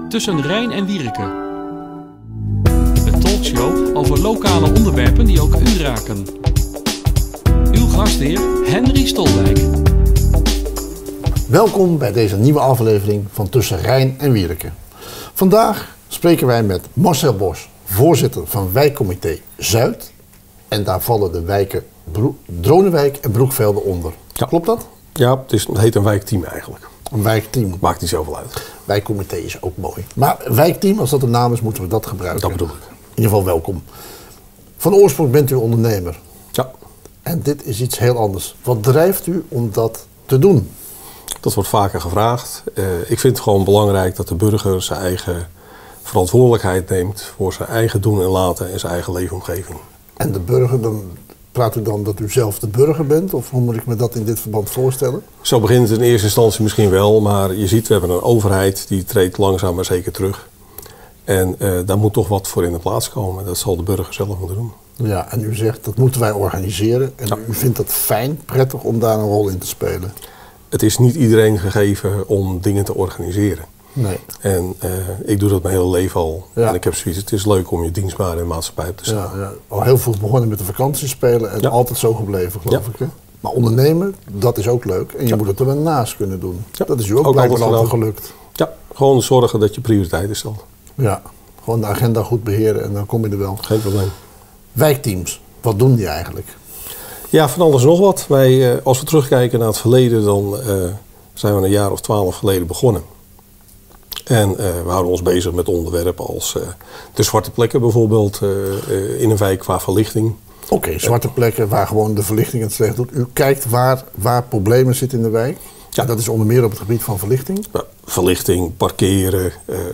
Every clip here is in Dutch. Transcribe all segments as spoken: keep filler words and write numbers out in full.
Tussen Rijn en Wierike. Een talkshow over lokale onderwerpen die ook u raken. Uw gastheer Henry Stolwijk. Welkom bij deze nieuwe aflevering van Tussen Rijn en Wierike. Vandaag spreken wij met Marcel Bos, voorzitter van wijkcomité Zuid. En daar vallen de wijken Bro- Dronewijk en Broekvelde onder. Ja. Klopt dat? Ja, het, is, het heet een wijkteam eigenlijk. Een wijkteam. Maakt niet zoveel uit. Wijkcomité is ook mooi. Maar wijkteam, als dat een naam is, moeten we dat gebruiken. Dat bedoel ik. In ieder geval welkom. Van oorsprong bent u ondernemer. Ja. En dit is iets heel anders. Wat drijft u om dat te doen? Dat wordt vaker gevraagd. Uh, ik vind het gewoon belangrijk dat de burger zijn eigen verantwoordelijkheid neemt voor zijn eigen doen en laten en zijn eigen leefomgeving. En de burger, dan praat u dan dat u zelf de burger bent? Of hoe moet ik me dat in dit verband voorstellen? Zo begint het in eerste instantie misschien wel, maar je ziet, we hebben een overheid die treedt langzaam maar zeker terug. En uh, daar moet toch wat voor in de plaats komen. Dat zal de burger zelf moeten doen. Ja, en u zegt dat moeten wij organiseren. En Ja. u vindt dat fijn, prettig om daar een rol in te spelen? Het is niet iedereen gegeven om dingen te organiseren. Nee. En uh, ik doe dat mijn hele leven al. Ja. En ik heb zoiets, het is leuk om je dienstbaar in de maatschappij op te staan. Ja, ja. Al heel vroeg begonnen met de vakantiespelen en Ja. altijd zo gebleven, geloof Ja. ik. Hè? Maar ondernemen, dat is ook leuk. En je Ja. moet het er wel naast kunnen doen. Ja. Dat is u ook, Ook blijkbaar altijd altijd gedaan. gelukt. Ja, gewoon zorgen dat je prioriteiten stelt. Ja, gewoon de agenda goed beheren en dan kom je er wel. Geen probleem. Wijkteams, wat doen die eigenlijk? Ja, van alles en nog wat. Wij, uh, als we terugkijken naar het verleden, dan uh, zijn we een jaar of twaalf geleden begonnen. En uh, we houden ons bezig met onderwerpen als uh, de zwarte plekken bijvoorbeeld uh, uh, in een wijk qua verlichting. Oké, okay, zwarte plekken waar gewoon de verlichting het slecht doet. U kijkt waar, waar problemen zitten in de wijk. Ja. En dat is onder meer op het gebied van verlichting. Uh, verlichting, parkeren, uh, uh,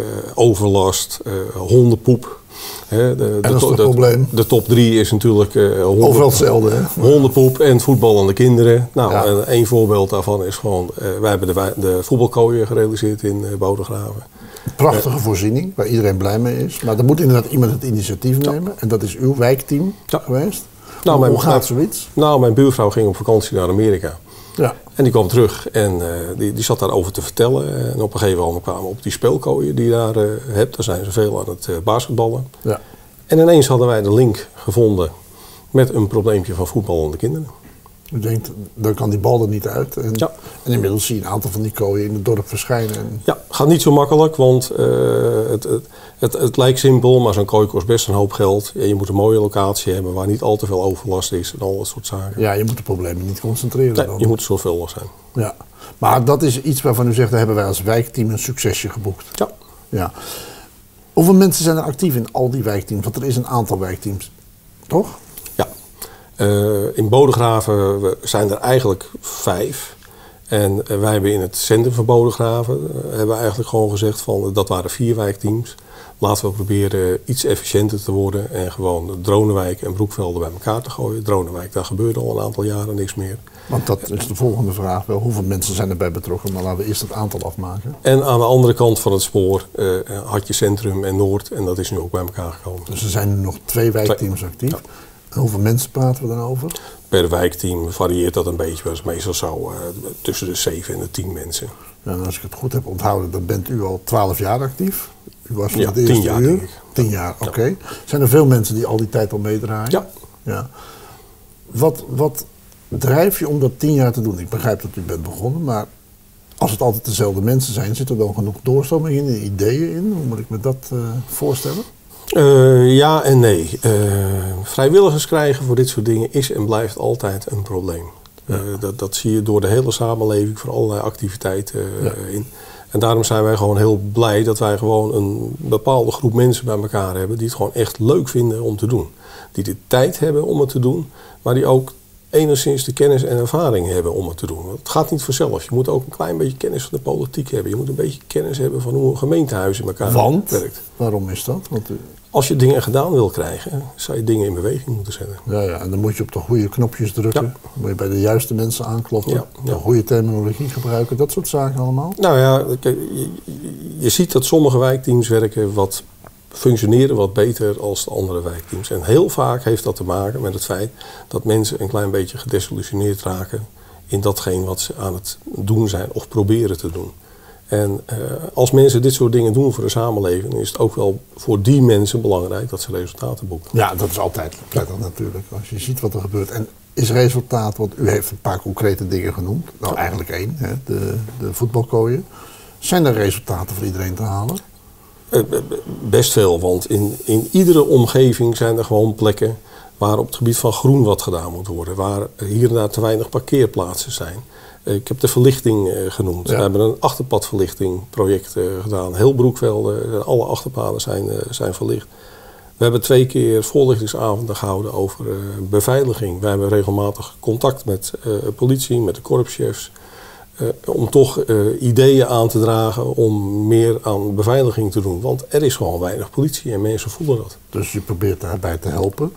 overlast, uh, hondenpoep. He, de, en dat is de, het de, probleem. De top drie is natuurlijk uh, honden, overal hetzelfde, hè? hondenpoep en voetballende kinderen. Nou, Ja. en één voorbeeld daarvan is gewoon, uh, wij hebben de, de voetbalkooien gerealiseerd in uh, Bodegraven. Prachtige uh, voorziening, waar iedereen blij mee is. Maar dan moet inderdaad iemand het initiatief nemen. Ja. En dat is uw wijkteam ja. geweest. Nou, Hoe, mijn, hoe gaat zoiets? Nou, mijn buurvrouw ging op vakantie naar Amerika. Ja. En die kwam terug en uh, die, die zat daarover te vertellen. En op een gegeven moment kwamen we op die speelkooien die je daar uh, hebt. Daar zijn ze veel aan het uh, basketballen. Ja. En ineens hadden wij de link gevonden met een probleempje van voetballende kinderen. U denkt, dan kan die bal er niet uit. En, Ja. en inmiddels zie je een aantal van die kooien in het dorp verschijnen. En... Ja, gaat niet zo makkelijk, want uh, het, het, het, het lijkt simpel, maar zo'n kooi kost best een hoop geld. Ja, je moet een mooie locatie hebben waar niet al te veel overlast is en al dat soort zaken. Ja, je moet de problemen niet concentreren Nee, dan. je moet zorgvuldig zijn. Ja. Maar dat is iets waarvan u zegt, daar hebben wij als wijkteam een succesje geboekt. Ja. Ja. Hoeveel mensen zijn er actief in al die wijkteams? Want er is een aantal wijkteams, toch? Ja. Uh, in Bodegraven zijn er eigenlijk vijf. En uh, wij hebben in het centrum van Bodegraven uh, hebben we eigenlijk gewoon gezegd van uh, dat waren vier wijkteams. Laten we proberen iets efficiënter te worden en gewoon Dronewijk en Broekvelde bij elkaar te gooien. Dronewijk, daar gebeurde al een aantal jaren niks meer. Want dat is de volgende vraag wel. Hoeveel mensen zijn erbij betrokken? Maar laten we eerst het aantal afmaken. En aan de andere kant van het spoor uh, had je Centrum en Noord en dat is nu ook bij elkaar gekomen. Dus er zijn nu nog twee wijkteams actief. Ja. En hoeveel mensen praten we dan over? Per wijkteam varieert dat een beetje. Dat is meestal zo uh, tussen de zeven en de tien mensen. Ja, en als ik het goed heb onthouden, dan bent u al twaalf jaar actief. U was van ja, het eerste tien jaar, uur. denk ik. Tien jaar, oké. Okay. Ja. Zijn er veel mensen die al die tijd al meedraaien? Ja. ja. Wat, wat drijf je om dat tien jaar te doen? Ik begrijp dat u bent begonnen, maar als het altijd dezelfde mensen zijn, zit er dan genoeg doorstroming in, ideeën in? Hoe moet ik me dat uh, voorstellen? Uh, ja en nee. Uh, vrijwilligers krijgen voor dit soort dingen is en blijft altijd een probleem. Uh, ja. dat, dat zie je door de hele samenleving voor allerlei activiteiten uh, ja. in. En daarom zijn wij gewoon heel blij dat wij gewoon een bepaalde groep mensen bij elkaar hebben die het gewoon echt leuk vinden om te doen. Die de tijd hebben om het te doen, maar die ook enigszins de kennis en ervaring hebben om het te doen. Want het gaat niet vanzelf. Je moet ook een klein beetje kennis van de politiek hebben. Je moet een beetje kennis hebben van hoe een gemeentehuis in elkaar Want, werkt. Waarom is dat? Want, uh... Als je dingen gedaan wil krijgen, zou je dingen in beweging moeten zetten. Ja, ja, en dan moet je op de goede knopjes drukken. Ja. Dan moet je bij de juiste mensen aankloppen. Ja, ja. De goede terminologie gebruiken. Dat soort zaken allemaal. Nou ja, kijk, je, je ziet dat sommige wijkteams werken wat functioneren wat beter als de andere wijkteams. En heel vaak heeft dat te maken met het feit dat mensen een klein beetje gedesillusioneerd raken in datgene wat ze aan het doen zijn of proberen te doen. En uh, als mensen dit soort dingen doen voor de samenleving, is het ook wel voor die mensen belangrijk dat ze resultaten boeken. Ja, dat is altijd prettig natuurlijk. Als je ziet wat er gebeurt. En is resultaat, want u heeft een paar concrete dingen genoemd. Nou, eigenlijk één, hè, de, de voetbalkooien. Zijn er resultaten voor iedereen te halen? Uh, best veel, want in, in iedere omgeving zijn er gewoon plekken waar op het gebied van groen wat gedaan moet worden. Waar hier en daar te weinig parkeerplaatsen zijn. Uh, ik heb de verlichting uh, genoemd. Ja. We hebben een achterpadverlichting project uh, gedaan. Heel Broekvelde, alle achterpaden zijn, uh, zijn verlicht. We hebben twee keer voorlichtingsavonden gehouden over uh, beveiliging. Wij hebben regelmatig contact met uh, politie, met de korpschefs. Uh, om toch uh, ideeën aan te dragen om meer aan beveiliging te doen. Want er is gewoon weinig politie en mensen voelen dat. Dus je probeert daarbij te helpen.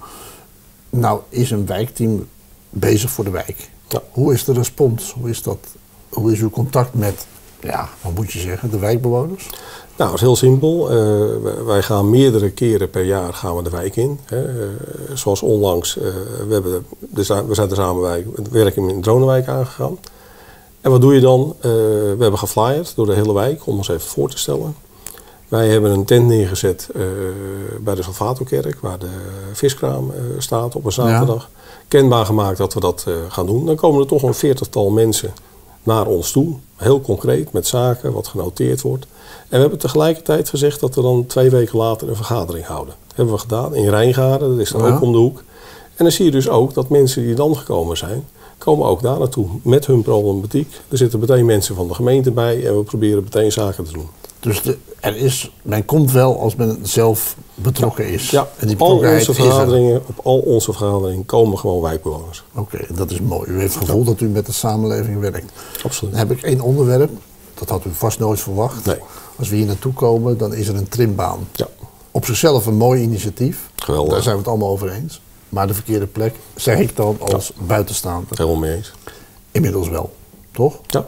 Nou is een wijkteam bezig voor de wijk. Ja. Hoe is de respons? Hoe is dat? Hoe is uw contact met, ja, wat moet je zeggen, de wijkbewoners? Nou, het is heel simpel. Uh, wij gaan meerdere keren per jaar gaan we de wijk in. Hè. Uh, zoals onlangs, uh, we, hebben de, we zijn de samenwerking in Dronenwijk aangegaan. En wat doe je dan? Uh, we hebben geflyerd door de hele wijk om ons even voor te stellen. Wij hebben een tent neergezet uh, bij de Salvatorkerk, waar de viskraam uh, staat op een zaterdag. Ja. Kenbaar gemaakt dat we dat uh, gaan doen. Dan komen er toch een veertigtal mensen naar ons toe. Heel concreet, met zaken, wat genoteerd wordt. En we hebben tegelijkertijd gezegd dat we dan twee weken later een vergadering houden. Dat hebben we gedaan in Rijngaarden, dat is er ja. ook om de hoek. En dan zie je dus ook dat mensen die dan gekomen zijn, komen ook daar naartoe met hun problematiek. Er zitten meteen mensen van de gemeente bij en we proberen meteen zaken te doen. Dus de, er is, men komt wel als men zelf betrokken is. Ja, en die al onze vergaderingen, op al onze vergaderingen komen gewoon wijkbewoners. Oké, okay, dat is mooi. U heeft het gevoel ja. dat u met de samenleving werkt. Absoluut. Dan heb ik één onderwerp, dat had u vast nooit verwacht. Nee. Als we hier naartoe komen, dan is er een trimbaan. Ja. Op zichzelf een mooi initiatief. Geweldig. Daar zijn we het allemaal over eens. Maar de verkeerde plek, zeg ik dan als ja. buitenstaander. Helemaal mee eens. Inmiddels wel, toch? Ja.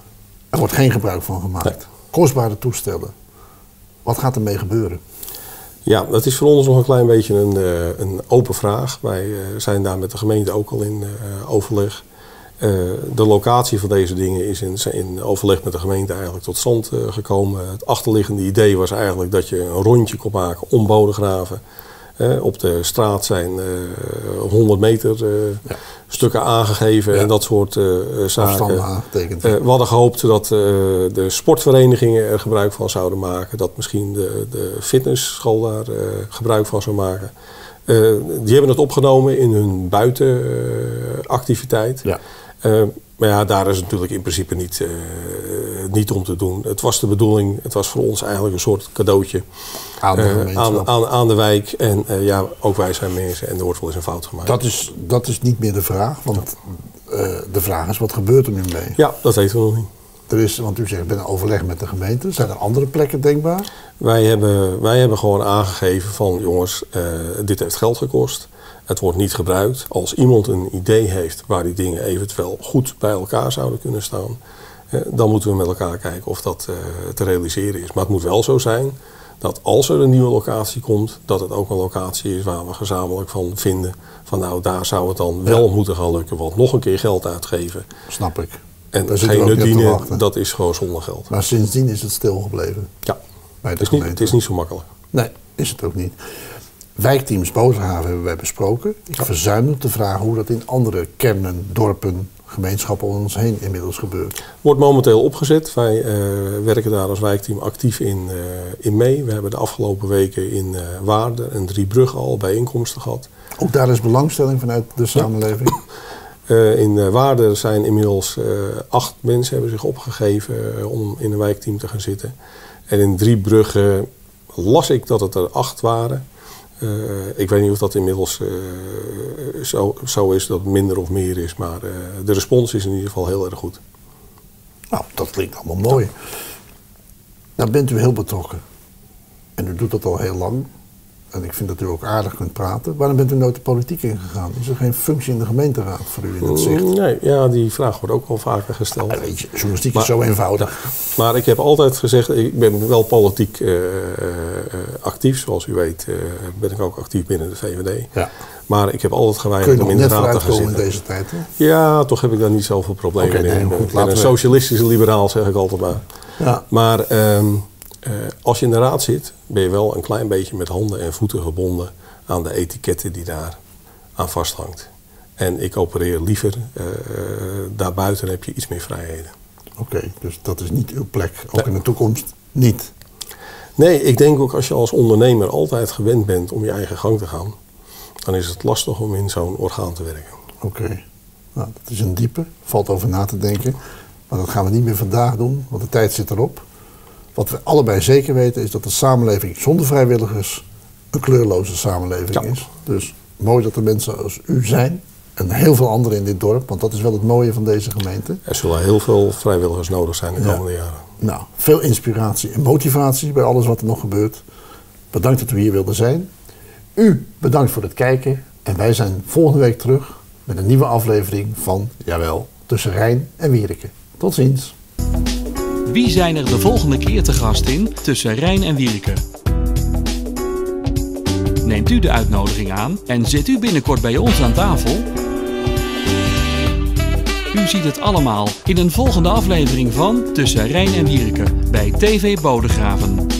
Er wordt geen gebruik van gemaakt. Nee. Kostbare toestellen. Wat gaat ermee gebeuren? Ja, dat is voor ons nog een klein beetje een, uh, een open vraag. Wij uh, zijn daar met de gemeente ook al in uh, overleg. Uh, de locatie van deze dingen is in, in overleg met de gemeente eigenlijk tot stand uh, gekomen. Het achterliggende idee was eigenlijk dat je een rondje kon maken om Bodegraven. Uh, op de straat zijn uh, honderd meter uh, ja. stukken aangegeven ja. en dat soort uh, zaken. Uh, we hadden gehoopt dat uh, de sportverenigingen er gebruik van zouden maken. Dat misschien de, de fitnessschool daar uh, gebruik van zou maken. Uh, die hebben het opgenomen in hun buitenactiviteit. Uh, ja. uh, maar ja, daar is het natuurlijk in principe niet, uh, niet om te doen. Het was de bedoeling, het was voor ons eigenlijk een soort cadeautje aan de, uh, aan, aan, aan de wijk. En uh, ja, ook wij zijn mensen en er wordt wel eens een fout gemaakt. Dat is, dat is niet meer de vraag, want uh, de vraag is, wat gebeurt er nu mee? Ja, dat weten we nog niet. Er is, want u zegt, ik ben in overleg met de gemeente. Zijn er andere plekken denkbaar? Wij hebben, wij hebben gewoon aangegeven van, jongens, uh, dit heeft geld gekost. Het wordt niet gebruikt. Als iemand een idee heeft waar die dingen eventueel goed bij elkaar zouden kunnen staan, eh, dan moeten we met elkaar kijken of dat eh, te realiseren is. Maar het moet wel zo zijn dat als er een nieuwe locatie komt, dat het ook een locatie is waar we gezamenlijk van vinden. Van nou, daar zou het dan wel ja. moeten gaan lukken. Want nog een keer geld uitgeven. Snap ik. En geen nut dienen, dat is gewoon zonder geld. Maar sindsdien is het stilgebleven. Ja, bij de het, is niet, het is niet zo makkelijk. Nee, is het ook niet. Wijkteams Bodegraven hebben wij besproken. Ik ja. verzuimde te vragen hoe dat in andere kernen, dorpen, gemeenschappen om ons heen inmiddels gebeurt. Wordt momenteel opgezet. Wij uh, werken daar als wijkteam actief in, uh, in mee. We hebben de afgelopen weken in uh, Waarden en Driebrugge al bijeenkomsten gehad. Ook daar is belangstelling vanuit de samenleving? Ja. Uh, in uh, Waarden zijn inmiddels uh, acht mensen hebben zich opgegeven uh, om in een wijkteam te gaan zitten. En in Driebrugge las ik dat het er acht waren. Uh, ik weet niet of dat inmiddels uh, zo, zo is, dat het minder of meer is, maar uh, de respons is in ieder geval heel erg goed. Nou, dat klinkt allemaal mooi. Nou bent u heel betrokken. En u doet dat al heel lang. en ik vind dat u ook aardig kunt praten. Waarom bent u nooit de politiek ingegaan? Is er geen functie in de gemeenteraad voor u in het zicht? Nee, ja, die vraag wordt ook al vaker gesteld. Ja, weet je, journalistiek maar, is zo eenvoudig. Maar ik heb altijd gezegd, ik ben wel politiek uh, uh, actief. Zoals u weet uh, ben ik ook actief binnen de V V D. Ja. Maar ik heb altijd geweigerd om in de raad te gaan zitten. In deze tijd, hè? Ja, toch heb ik daar niet zoveel problemen okay, in. Nee, goed, ik ben een socialistische liberaal, zeg ik altijd maar. Ja. Maar um, uh, als je in de raad zit, ben je wel een klein beetje met handen en voeten gebonden aan de etiketten die daar aan vasthangt. En ik opereer liever, uh, daarbuiten heb je iets meer vrijheden. Oké, okay, dus dat is niet uw plek, ook nee. in de toekomst niet? Nee, ik denk ook als je als ondernemer altijd gewend bent om je eigen gang te gaan, dan is het lastig om in zo'n orgaan te werken. Oké, okay. Nou, dat is een diepe, valt over na te denken. Maar dat gaan we niet meer vandaag doen, want de tijd zit erop. Wat we allebei zeker weten is dat de samenleving zonder vrijwilligers een kleurloze samenleving ja. is. Dus mooi dat er mensen als u zijn en heel veel anderen in dit dorp, want dat is wel het mooie van deze gemeente. Er zullen heel veel vrijwilligers nodig zijn de ja. komende jaren. Nou, veel inspiratie en motivatie bij alles wat er nog gebeurt. Bedankt dat u hier wilde zijn. U bedankt voor het kijken en wij zijn volgende week terug met een nieuwe aflevering van, jawel, Tussen Rijn en Wierike. Tot ziens. Wie zijn er de volgende keer te gast in Tussen Rijn en Wierike? Neemt u de uitnodiging aan en zit u binnenkort bij ons aan tafel? U ziet het allemaal in een volgende aflevering van Tussen Rijn en Wierike bij T V Bodegraven.